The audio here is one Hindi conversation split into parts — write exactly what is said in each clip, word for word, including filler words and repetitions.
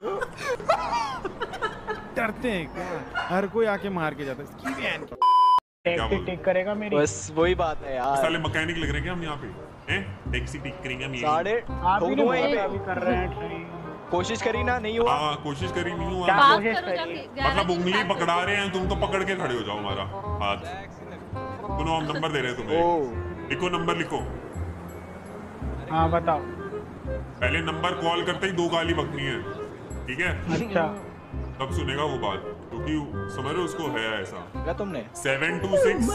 डरते हैं क्या? हर कोई आके मार के जाता है। इसकी बहन की टैक्सी ठीक करेगा मेरी। बस वही बात है यार। साले मैकेनिक लग रहे हैं क्या हम यहाँ पे? हैं? टैक्सी ठीक करेंगे हम ये। साढ़े आप ही अभी कर रहे हैं। कोशिश करी ना, नहीं हुआ। हाँ कोशिश करी, नहीं हुआ। क्या कोशिश करी? मतलब उंगली पकड़ा रहे हैं तुम, तो पकड़ के खड़े हो जाओ हमारा हाथ। सुनो हम नंबर दे रहे हैं तुम्हें, लिखो नंबर लिखो। हाँ बताओ। पहले नंबर कॉल करते ही दो गाली बकनी है, ठीक है? अच्छा तब सुनेगा वो बात, क्योंकि समझ रहे हो उसको है ऐसा। क्या तुमने seven two six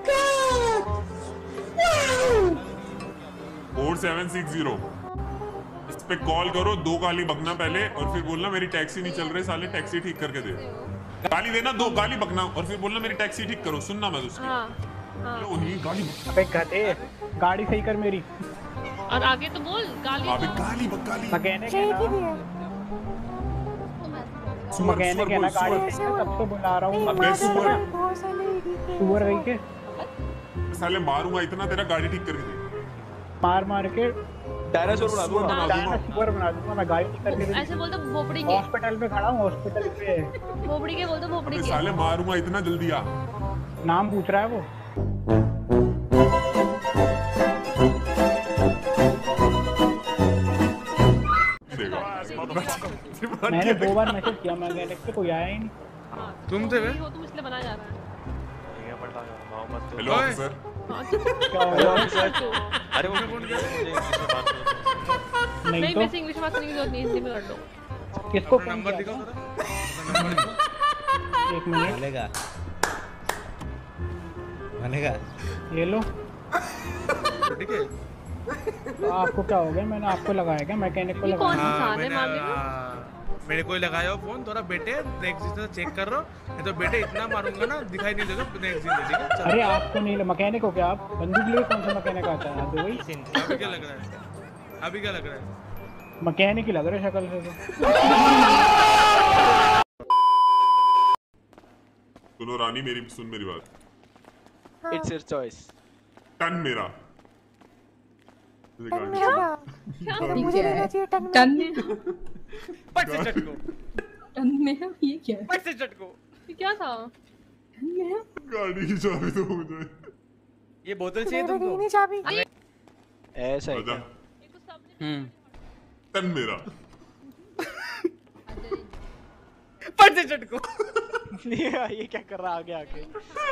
four seven six zero इस पे कॉल करो, दो गाली बकना पहले और फिर बोलना मेरी टैक्सी नहीं चल रही, साले टैक्सी ठीक करके दे। गाली देना, दो गाली बकना और फिर बोलना मेरी टैक्सी ठीक करो। सुनना मैं उसकी। हाँ, हाँ। गाली अबे गधे, गाड़ी सही कर मेरी। और आगे तो बोल गाली। अबे गाली बक गाली। मैकेनिक है ना, मैकेनिक है ना गाड़ी सही कर, तब से बुला रहा हूँ। अबे सुअर, सुअर गई के साले मारूंगा इतना तेरा, गाड़ी ठीक करके दे। मार मार के डायनासोर बना दूंगा। डायनासोर बना दूंगा मैं, गाड़ी ठीक करके दे। ऐसे बोल दो भोपड़ी के। हॉस्पिटल पे खड़ा हूँ, हॉस्पिटल पे। भोपड़ी के बोल दो, भोपड़ी के। साले मारूंगा इतना, जल्दी आ। नाम पूछ रहा है वो। मैंने दो बार मैसेज किया मैकेनिक से, कोई आया ही नहीं। तुम थे वे? तुम इसलिए बनाया जा रहा है। Hello officer. क्या हुआ ऑफिसर? अरे वो फोन किया नहीं, नहीं वैसे इंग्लिश बात करने की जरूरत नहीं, हिंदी में कर लो। किसको फोन नंबर किया? दिखाओ। एक मिनट बनेगा बनेगा ये लो। ठीक है। तो आपको क्या हो गया? मैंने आपको लगाया क्या? मैकेनिक को ये कौन लगाया? इंसान है मारने को? मेरे को लगाया हो फोन, थोड़ा बेटे नेक्स्ट दिन चेक कर रहा हूँ, नहीं तो बेटे इतना मारूंगा ना दिखाई नहीं देगा नेक्स्ट दिन, ठीक है? अरे आपको नहीं, मैकेनिक हो क्या आप? बंदूक लिए कौन सा मैकेनिक आता है? दुबई अभी क्या लग रहा है? अभी क्या लग रहा है? मैकेनिक ही लग रहा है शक्ल से तो। सुनो रानी मेरी, सुन मेरी बात। It's your choice. टन मेरा। टन मेरा मुझे लेना चाहिए टन में। टन में पट से चटको। टन में ये क्या है? पट से चटको। ये क्या था? गाड़ी की चाबी तो हो जाए। ये बोतल चाहिए तुमको? नहीं चाबी। ऐसा है क्या? हम्म। टन मेरा। पट से चटको। ये ये क्या कर रहा है आगे आके?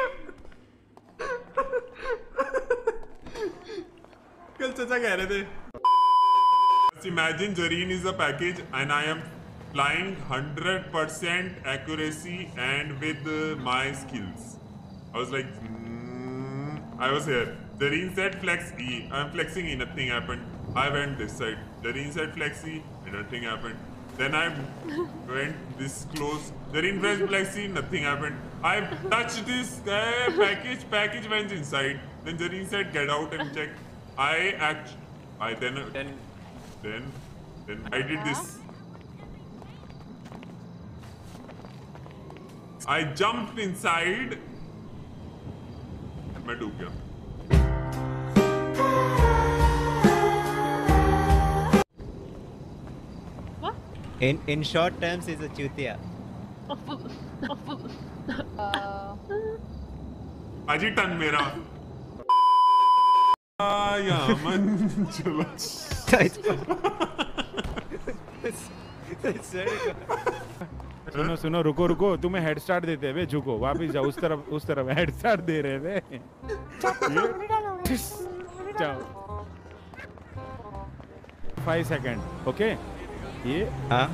कल चाचा कह रहे थे, imagine Jareen is a package and I am flying one hundred percent accuracy and with uh, my skills. I was like, mm, I was here. Jareen said flex E. I am flexing E. Nothing happened. I went this side. Jareen said flex E and nothing happened. Then I went this close. Jareen pressed flex E. Nothing happened. I touched this uh, package. Package went inside. Then Jareen said get out and check. I act. I then then then then I did this. I jumped inside. मैं डूब गया. in in short terms is a chutiya. अजी टन मेरा. आया मन चला. सुनो सुनो रुको रुको, तुम्हें हेड स्टार्ट देते हैं, झुको वापिस जाओ उस तरफ, उस तरफ हेड स्टार्ट दे रहे थे। जाओ फाइव सेकेंड ओके। ये हाँ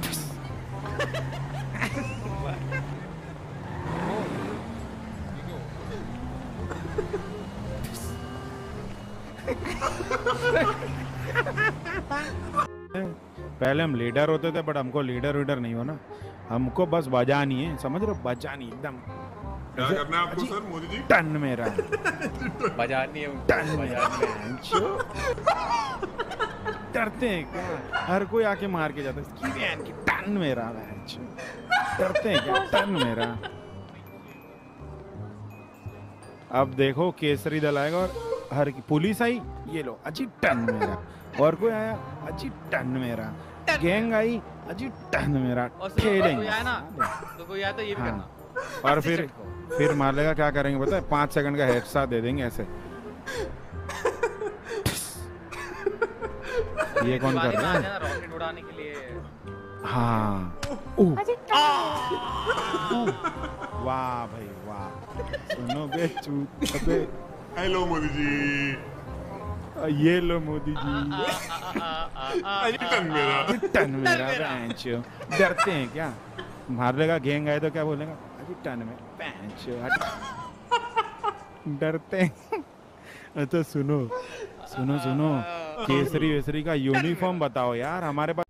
पहले हम लीडर होते थे, बट हमको लीडर वीडर नहीं हो ना, हमको बस बजानी है, समझ रहे हो? बजानी एकदम। क्या करना है आपको सर मोदी जी? टन मेरा बजानी है, टन बजानी डरते हैं क्या? हर कोई आके मार के जाता है। इसकी बहन की टन मेरा। डरते हैं क्या? टन मेरा। अब देखो केसरी दल आएगा और हर की पुलिस आई, ये लो अजी टन मेरा, और कोई आया अजी टन मेरा, गैंग आई अजी टन मेरा और सुनो, ठेलेंगे कोई आया ना तो कोई आया तो ये भी हाँ। करना। और फिर फिर मालेगा क्या करेंगे पता है पाँच सेकंड का हेडशॉट दे देंगे ऐसे ये कौन कर रहा है रॉकेट उड़ाने के लिए। हाँ ओह, अजी वाह भाई वाह सुनो बे चूत अबे हेलो मोदी जी। ये लो मोदी जी अजी टन मेरा। टन मेरा बेंचो डरते हैं क्या मारेगा गैंग आए तो क्या बोलेगा अजी टन में बेंचो डरते हैं अच्छा सुनो सुनो सुनो केसरी वेसरी का यूनिफॉर्म बताओ यार हमारे पास